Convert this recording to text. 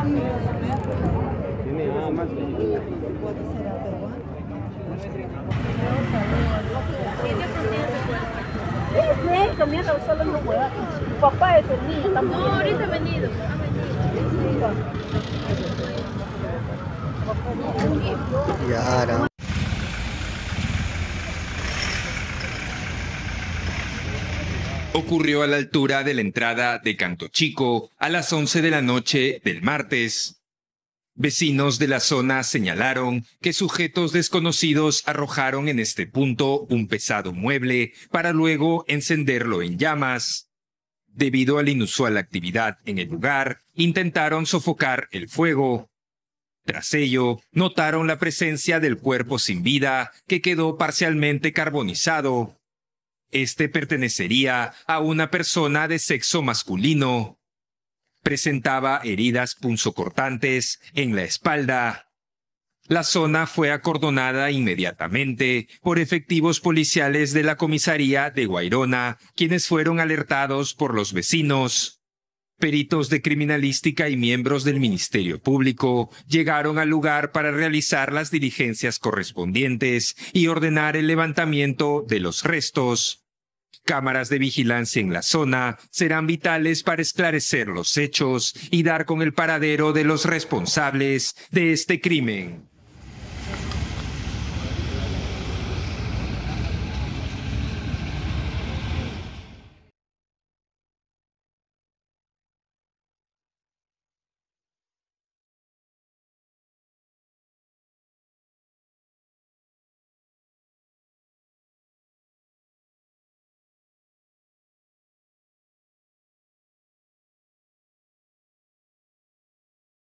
Solo no juega. Su papá es el niño. No, ahorita ha venido. Yara. Ocurrió a la altura de la entrada de Canto Chico a las 11 de la noche del martes. Vecinos de la zona señalaron que sujetos desconocidos arrojaron en este punto un pesado mueble para luego encenderlo en llamas. Debido a la inusual actividad en el lugar, intentaron sofocar el fuego. Tras ello, notaron la presencia del cuerpo sin vida que quedó parcialmente carbonizado. Este pertenecería a una persona de sexo masculino. Presentaba heridas punzocortantes en la espalda. La zona fue acordonada inmediatamente por efectivos policiales de la comisaría de Guairona, quienes fueron alertados por los vecinos. Peritos de criminalística y miembros del Ministerio Público llegaron al lugar para realizar las diligencias correspondientes y ordenar el levantamiento de los restos. Cámaras de vigilancia en la zona serán vitales para esclarecer los hechos y dar con el paradero de los responsables de este crimen.